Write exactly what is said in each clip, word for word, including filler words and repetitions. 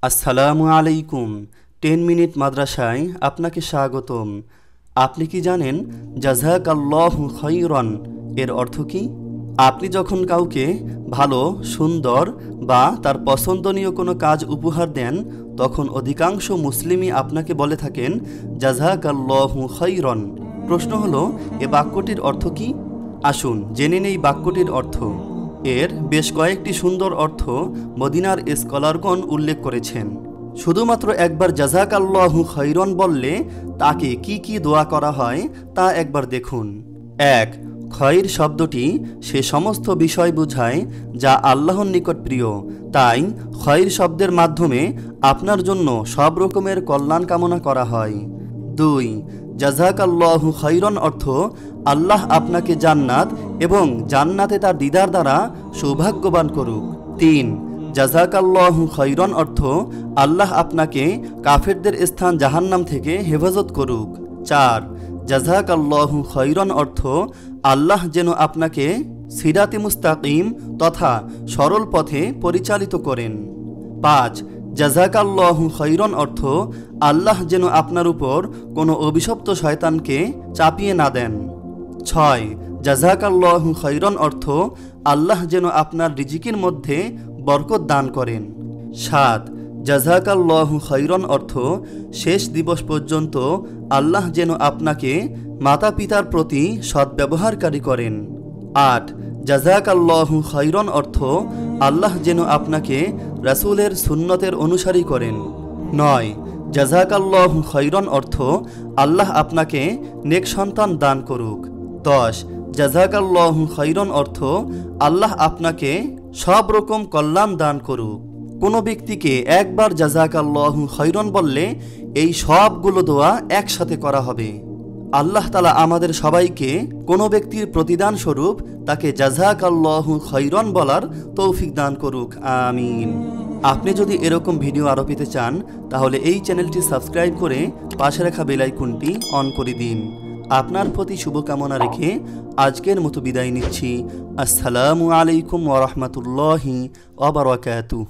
আসসালামু আলাইকুম। Ten minute মাদ্রাসায় আপনাকে স্বাগতম। আপনি কি জানেন জাযাকাল্লাহু খাইরান এর অর্থ কি? আপনি যখন কাউকে ভালো, সুন্দর বা তার পছন্দনীয় কোনো কাজ উপহার দেন, তখন অধিকাংশ মুসলিমই আপনাকে বলে থাকেন জাযাকাল্লাহু খাইরান। প্রশ্ন হলো, এ বাক্যটির অর্থ কি? আসুন জেনে নেই বাক্যটির অর্থ। এর বেশ কয়েকটি সুন্দর অর্থ মদিনার স্কলারগণ উল্লেখ করেছেন। শুধুমাত্র একবার জাযাকাল্লাহু খাইরান বললে তাকে কি কি দোয়া করা হয় তা একবার দেখুন। এক, খয়র শব্দটি সে সমস্ত বিষয় বোঝায় যা আল্লাহর নিকট প্রিয়, তাই খয়র শব্দের মাধ্যমে আপনার জন্য সব রকমের কল্যাণ কামনা করা হয়। দুই, জাযাকাল্লাহু খাইরান অর্থ আল্লাহ আপনাকে জান্নাত এবং জান্নাতে তার দিদার দ্বারা সৌভাগ্যবান করুক। তিন, জাযাকাল্লাহু খাইরান অর্থ আল্লাহ আপনাকে কাফেরদের স্থান জাহান্নাম থেকে হেফাজত করুক। চার, জাযাকাল্লাহু খাইরান অর্থ আল্লাহ যেন আপনাকে সিরাতে মুস্তাকিম তথা সরল পথে পরিচালিত করেন। পাঁচ, জাযাকাল্লাহু খাইরান অর্থ আল্লাহ যেন আপনার উপর কোনো অভিশপ্ত শয়তানকে চাপিয়ে না দেন। ছয়, জাযাকাল্লাহু খাইরান অর্থ আল্লাহ যেন আপনার রিজিকের মধ্যে বরকত দান করেন। সাত, জাযাকাল্লাহু খাইরান অর্থ শেষ দিবস পর্যন্ত আল্লাহ যেন আপনাকে মাতা পিতার প্রতি সদ্ব্যবহারকারী করেন। আট, জাযাকাল্লাহু খাইরান অর্থ আল্লাহ যেন আপনাকে রাসূলের সুন্নতের অনুসারী করেন। নয়, জাযাকাল্লাহু খাইরান অর্থ আল্লাহ আপনাকে নেক সন্তান দান করুক। দশ, জাযাকাল্লাহু খাইরান অর্থ আল্লাহ আপনাকে সব রকম কল্যাণ দান করুক। কোনো ব্যক্তিকে একবার জাযাকাল্লাহু খাইরান বললে এই সবগুলো দোয়া একসাথে করা হবে। আল্লাহ তাআলা আমাদের সবাইকে কোনো ব্যক্তির প্রতিদান স্বরূপ তাকে জাযাকাল্লাহু খাইরান বলার তৌফিক দান করুক, আমিন। আপনি যদি এরকম ভিডিও আরও পেতে চান তাহলে এই চ্যানেলটি সাবস্ক্রাইব করে পাশে রাখা বেল আইকনটি অন করে দিন। আপনার প্রতি শুভকামনা রেখে আজকের মতো বিদায় নিচ্ছি। আসসালামু আলাইকুম ওয়া রাহমাতুল্লাহি ওয়া বারাকাতুহু।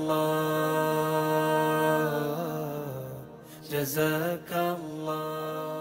জাযাকাল্লাহ জাযাকাল্লাহ।